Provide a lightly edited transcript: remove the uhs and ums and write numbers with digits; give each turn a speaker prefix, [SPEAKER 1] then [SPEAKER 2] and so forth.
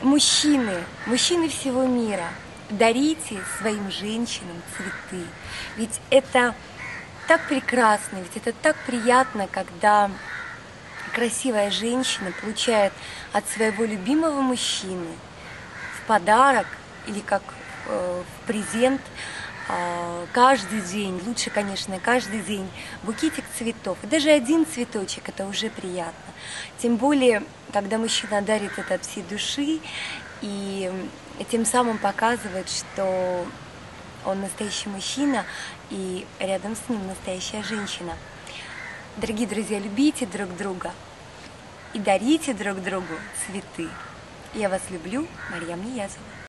[SPEAKER 1] Мужчины всего мира, дарите своим женщинам цветы. Ведь это так прекрасно, ведь это так приятно, когда красивая женщина получает от своего любимого мужчины в подарок или как в презент каждый день, лучше, конечно, каждый день букетик цветов. И даже один цветочек – это уже приятно. Тем более, когда мужчина дарит это от всей души и тем самым показывает, что он настоящий мужчина и рядом с ним настоящая женщина. Дорогие друзья, любите друг друга и дарите друг другу цветы. Я вас люблю, Марьям Ниязова.